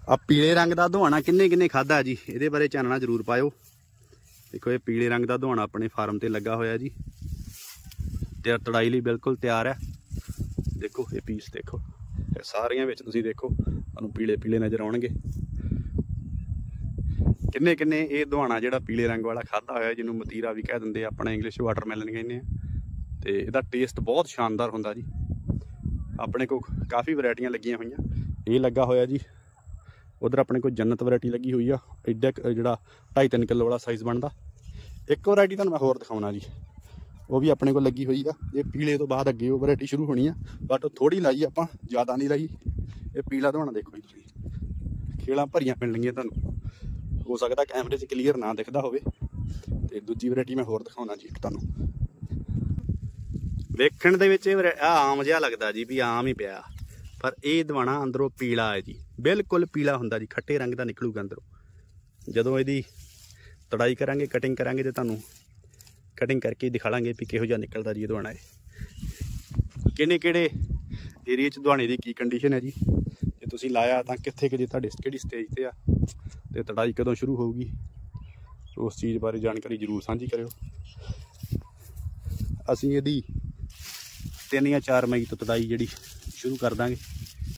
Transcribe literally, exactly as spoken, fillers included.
ਆ ਪੀਲੇ रंग का दुहाना किन्ने किन्ने खादा जी, ये बारे चानना जरूर पाओ। देखो ये पीले रंग का दुहाना अपने फार्म से लगा होया जी, ते तड़ाई लिए बिल्कुल तैयार है। देखो ये पीस देखो सारियां विच तुसीं देखो तुहानूं पीले पीले नज़र आउणगे। किन्ने किन्ने ये दुहाना जिहड़ा पीले रंग वाला खादा होया, जिन्होंने मतीरा भी कह दिंदे, अपना इंग्लिश वाटरमैलन कहने आ, ते इहदा टेस्ट बहुत शानदार हुंदा जी। अपने को काफ़ी वैरायटियां लगियां होईयां, ये लगा होया जी। उधर अपने को जन्नत वैरायटी लगी हुई आ, एडा जिहड़ा ढाई तीन किलो वाला साइज़ बनता। एक वैरायटी तुहानूं मैं होर दिखाउणा जी, वो भी अपने को लगी हुई आ। ये पीले तो बाद अगे वो वैरायटी शुरू होनी है, बट थोड़ी लाई आपां, ज़्यादा नहीं लाई। ये पीला दुहाना देखो जी, खेलां भरियां मिलणगीਆਂ तुहानूं। हो सकता कैमरे च क्लीयर ना दिखदा होवे, ते दूजी वैरायटी मैं होर दिखाउणा जी तुहानूं। वेखण दे विच आम जिहा लगदा जी, भी आम ही पिया, पर यह दुहाना अंदरों पीला है जी, बिल्कुल पीला हुंदा जी, खट्टे रंग का निकलूगा अंदरों। जदों इहदी तड़ाई करांगे, कटिंग करांगे, तो तुहानूं कटिंग करके दिखा लांगे भी किहो जिहा निकलदा जी दुहाना है। किहड़े किहड़े एरिए च दुहाने की की कंडीशन है जी, जे तुसीं लाया तां कित्थे कि तुहाडे किहड़ी स्टेज ते आ, ते तड़ाई कदों शुरू होगी, उस चीज़ बारे जानकारी जरूर साझी करियो। असीं इहदी तीन या चार मई तो तड़ाई जिहड़ी शुरू कर देंगे।